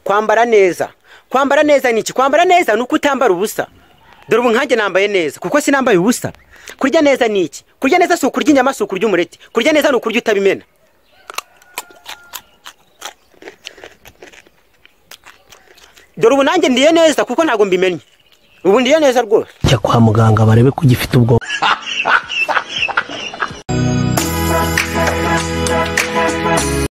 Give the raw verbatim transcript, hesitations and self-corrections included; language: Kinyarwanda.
kwambara neza. Kwambara neza ni iki? Kwambara neza nuko utambara ubusa. Dore ubu nkanjye nambaye neza kuko sinambaye ubusa. Kurya neza ni iki? Kurya neza si ukurya inyama, si ukurya umureti. Kurya neza ni ukurya utabimena. Dore ubu nanjye ndiye neza kuko ntago mbimenye. Ubu ndiye neza rwose. Jya kwa muganga barebe ko ugifite ubwo.